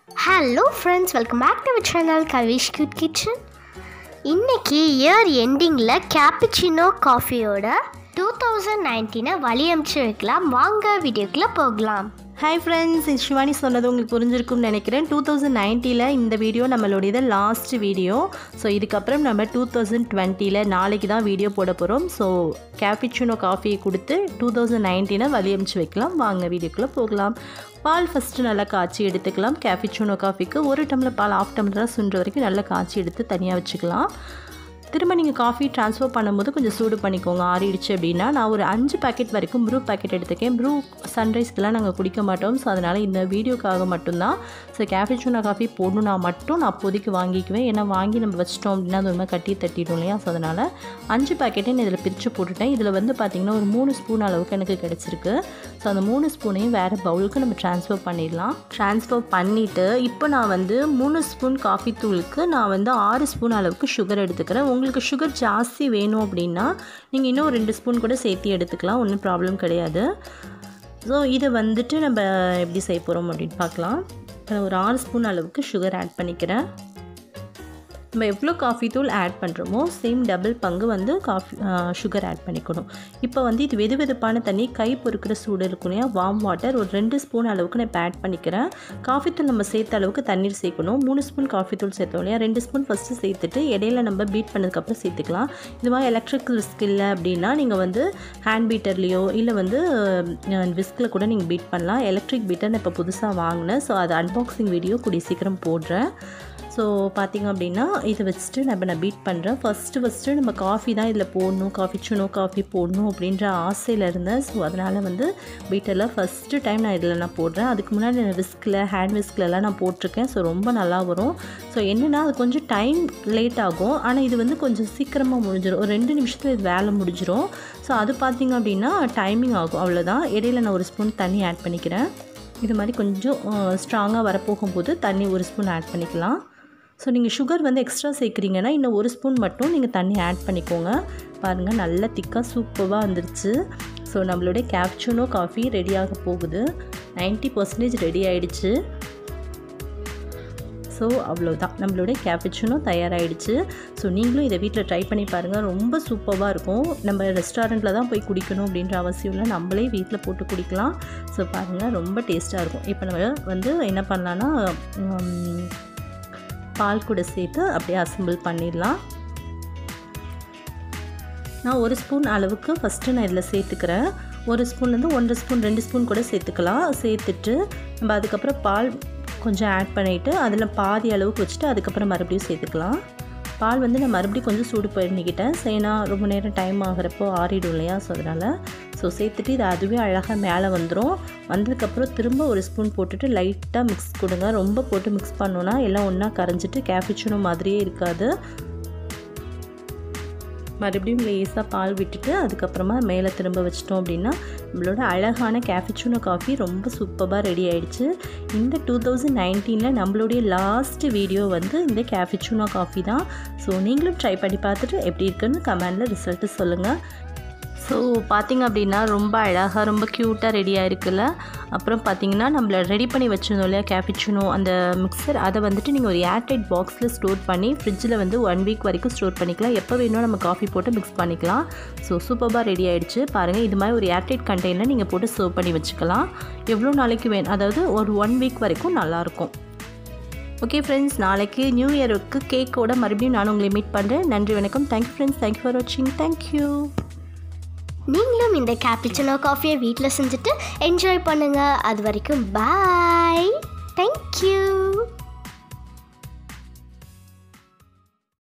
Hello friends, welcome back to our channel Kavish Cute Kitchen. இன்னைக்கு year எண்டிங்கில் cappuccino காஃபியோட 2019 வழியமைச்சு வைக்கலாம். வாங்க வீடியோக்குள்ளே போகலாம். ஹாய் ஃப்ரெண்ட்ஸ், சிவானி சொன்னது உங்களுக்கு புரிஞ்சிருக்கும்னு நினைக்கிறேன். 2019 இந்த வீடியோ நம்மளுடைய லாஸ்ட் வீடியோ. ஸோ இதுக்கப்புறம் நம்ம 2020 நாளைக்கு தான் வீடியோ போட போகிறோம். ஸோ கேப்புச்சினோ காஃபியை கொடுத்து 2019 வழியமைச்சு வைக்கலாம். வாங்க வீடியோக்குள்ளே போகலாம். பால் ஃபஸ்ட்டு நல்லா காய்ச்சி எடுத்துக்கலாம். கேப்புச்சினோ காஃபிக்கு 1 டம்ளர் பால் 1/2 டம்ளராக சுண்டுற வரைக்கும் நல்லா காய்ச்சி எடுத்து தனியாக வச்சுக்கலாம். திரும்ப நீங்கள் காஃபி ட்ரான்ஸ்ஃபர் பண்ணும்போது கொஞ்சம் சூடு பண்ணிக்கோங்க. ஆறிடுச்சு அப்படின்னா நான் ஒரு 5 பேக்கெட் வரைக்கும் ப்ரூ பேக்கெட் எடுத்துக்கேன். ப்ரூ சன்ரைஸ்க்கெலாம் நாங்கள் குடிக்க மாட்டோம். ஸோ அதனால் இந்த வீடியோக்காக மட்டும்தான். ஸோ கேப்புச்சினோ காஃபி போடணுன்னா மட்டும் நான் அப்போதைக்கு வாங்கிக்குவேன். ஏன்னா வாங்கி நம்ம வச்சிட்டோம் அப்படின்னா அது ஒரு மாதிரி கட்டி தட்டிடும் இல்லையா. ஸோ அதனால் 5 பேக்கெட்டை நான் இதில் பிரித்து போட்டுட்டேன். இதில் வந்து பார்த்திங்கன்னா ஒரு 3 ஸ்பூன் அளவுக்கு எனக்கு கிடச்சிருக்கு. ஸோ அந்த 3 ஸ்பூனையும் வேறு பவுலுக்கு நம்ம ட்ரான்ஸ்ஃபர் பண்ணிடலாம். ட்ரான்ஸ்ஃபர் பண்ணிவிட்டு இப்போ நான் வந்து 3 ஸ்பூன் காஃபி தூளுக்கு நான் வந்து 6 ஸ்பூன் அளவுக்கு சுகர் எடுத்துக்கிறேன். உங்களுக்கு சுகர் ஜாஸ்தி வேணும் அப்படின்னா நீங்கள் இன்னும் 2 ஸ்பூன் கூட சேர்த்து எடுத்துக்கலாம். ஒன்றும் ப்ராப்ளம் கிடையாது. ஸோ இதை வந்துட்டு நம்ம எப்படி செய்ய போகிறோம் அப்படின்னு பார்க்கலாம். ஒரு 6 ஸ்பூன் அளவுக்கு சுகர் ஆட் பண்ணிக்கிறேன். நம்ம எவ்வளோ காஃபி தூள் ஆட் பண்ணுறோமோ சேம் டபுள் பங்கு வந்து சுகர் ஆட் பண்ணிக்கணும். இப்போ வந்து இது வெது வெதுப்பான தண்ணி, கை பொறுக்கிற சூடு இருக்கும் இல்லையா, வார்ம் வாட்டர் ஒரு 2 ஸ்பூன் அளவுக்கு நான் இப்போ ஆட் பண்ணிக்கிறேன். காஃபி தூள் நம்ம சேர்த்த அளவுக்கு தண்ணீர் சேர்க்கணும். 3 ஸ்பூன் காஃபி தூள் சேர்த்தோம் இல்லையா, 2 ஸ்பூன் ஃபஸ்ட்டு சேர்த்துட்டு இடையில நம்ம பீட் பண்ணதுக்கப்புறம் சேர்த்துக்கலாம். இது மாதிரி எலக்ட்ரிக்கல் விஸ்க் இல்லை அப்படின்னா நீங்கள் வந்து ஹேண்ட் பீட்டர்லேயோ இல்லை வந்து விஸ்கில் கூட நீங்கள் பீட் பண்ணலாம். எலக்ட்ரிக் பீட்டர் நான் இப்போ புதுசாக வாங்கினேன். ஸோ அது அன்பாக்சிங் வீடியோ கூடிய சீக்கிரம் போடுறேன். ஸோ பார்த்திங்க அப்படின்னா இதை வச்சுட்டு நான் பீட் பண்ணுறேன். ஃபஸ்ட்டு நம்ம காஃபி தான் இதில் போடணும், கேப்புச்சினோ காஃபி போடணும் அப்படின்ற ஆசையில் இருந்தேன். ஸோ அதனால் வந்து பீட்டரில் ஃபஸ்ட்டு டைம் நான் இதில் போடுறேன். அதுக்கு முன்னாடி நான் விஸ்கில் ஹேண்ட் விஸ்கிலலாம் நான் போட்டிருக்கேன். ஸோ ரொம்ப நல்லா வரும். ஸோ என்னென்னா அது கொஞ்சம் டைம் லேட் ஆகும், ஆனால் இது வந்து கொஞ்சம் சீக்கிரமாக முடிஞ்சிடும். ஒரு 2 நிமிஷத்தில் இது வேலை முடிஞ்சிடும். ஸோ அது பார்த்திங்க அப்படின்னா டைமிங் ஆகும், அவ்வளோதான். இடையில நான் 1 ஸ்பூன் தண்ணி ஆட் பண்ணிக்கிறேன். இது மாதிரி கொஞ்சம் ஸ்ட்ராங்காக வரப்போகும்போது தண்ணி 1 ஸ்பூன் ஆட் பண்ணிக்கலாம். ஸோ நீங்கள் சுகர் வந்து எக்ஸ்ட்ரா சேர்க்குறீங்கன்னா இன்னும் 1 ஸ்பூன் மட்டும் நீங்கள் தண்ணி ஆட் பண்ணிக்கோங்க. பாருங்கள் நல்லா திக்காக சூப்பராக வந்துருச்சு. ஸோ நம்மளுடைய கேப்புச்சினோ காஃபி ரெடியாக போகுது. 90% ரெடி ஆகிடுச்சு. ஸோ அவ்வளோதான், நம்மளுடைய கேப்புச்சினோ தயாராகிடுச்சு. ஸோ நீங்களும் இதை வீட்டில் ட்ரை பண்ணி பாருங்கள். ரொம்ப சூப்பராக இருக்கும். நம்ம ரெஸ்டாரண்ட்டில் தான் போய் குடிக்கணும் அப்படின்ற அவசியம் இல்லை, நம்மளே வீட்டில் போட்டு குடிக்கலாம். ஸோ பாருங்கள் ரொம்ப டேஸ்ட்டாக இருக்கும். இப்போ நம்ம வந்து என்ன பண்ணலான்னா பால் கூட சேர்த்து அப்படியே அசம்பிள் பண்ணிடலாம். நான் 1 ஸ்பூன் அளவுக்கு ஃபஸ்ட்டு நான் இதில் சேர்த்துக்கிறேன். 1 ஸ்பூன்லேருந்து 1.5 ஸ்பூன் 2 ஸ்பூன் கூட சேர்த்துக்கலாம். சேர்த்துட்டு நம்ம அதுக்கப்புறம் பால் கொஞ்சம் ஆட் பண்ணிவிட்டு அதில் பாதி அளவுக்கு வச்சுட்டு அதுக்கப்புறம் மறுபடியும் சேர்த்துக்கலாம். பால் வந்து நான் மறுபடியும் கொஞ்சம் சூடு பண்ணிக்கிட்டேன். ஏன்னா ரொம்ப நேரம் டைம் ஆகிறப்போ ஆறிடும் இல்லையா. ஸோ அதனால் சேர்த்துட்டு இது அதுவே அழகாக மேலே வந்துடும். வந்ததுக்கப்புறம் திரும்ப 1 ஸ்பூன் போட்டுட்டு லைட்டாக மிக்ஸ் கொடுங்க. ரொம்ப போட்டு மிக்ஸ் பண்ணோன்னா எல்லாம் ஒன்றா கரைஞ்சிட்டு கேப்புச்சினோ மாதிரியே இருக்காது. மறுபடியும் லேசாக பால் விட்டுட்டு அதுக்கப்புறமா மேலே திரும்ப வச்சிட்டோம் அப்படின்னா நம்மளோட அழகான கேப்புச்சினோ காஃபி ரொம்ப சூப்பராக ரெடி ஆகிடுச்சு. இந்த 2019 நம்மளுடைய லாஸ்ட் வீடியோ வந்து இந்த கேப்புச்சினோ காஃபி தான். ஸோ நீங்களும் ட்ரை பண்ணி பார்த்துட்டு எப்படி இருக்குன்னு கமெண்டில் ரிசல்ட்டு சொல்லுங்கள். ஸோ பார்த்திங்க அப்படின்னா ரொம்ப அழகாக ரொம்ப க்யூட்டாக ரெடியாக இருக்குல்ல. அப்புறம் பார்த்திங்கன்னா நம்மளை ரெடி பண்ணி வச்சுருந்தோம் இல்லையா கேப்புச்சினோ அந்த மிக்சர், அதை வந்துட்டு நீங்கள் ஒரு ஏர்டைட் பாக்ஸில் ஸ்டோர் பண்ணி ஃப்ரிட்ஜில் வந்து 1 வீக் வரைக்கும் ஸ்டோர் பண்ணிக்கலாம். எப்போ வேணும் நம்ம காஃபி போட்டு மிக்ஸ் பண்ணிக்கலாம். ஸோ சூப்பராக ரெடி ஆகிடுச்சு. பாருங்கள், இது மாதிரி ஒரு ஏர்டைட் கண்டெய்னரில் நீங்கள் போட்டு சர்வ் பண்ணி வச்சுக்கலாம். எவ்வளோ நாளைக்கு வேணும், அதாவது ஒரு 1 வீக் வரைக்கும் நல்லாயிருக்கும். ஓகே ஃப்ரெண்ட்ஸ், நாளைக்கு நியூ இயருக்கு கேக்கோட மறுபடியும் நான் உங்களை மீட் பண்ணுறேன். நன்றி, வணக்கம். தேங்க்யூ ஃப்ரெண்ட்ஸ், தேங்க்யூ ஃபார் வாட்சிங். தேங்க்யூ. நீங்களும் இந்த கேப்புச்சினோ காஃபியை வீட்டில் செஞ்சுட்டு என்ஜாய் பண்ணுங்கள். அது வரைக்கும் பாய். தேங்க்யூ.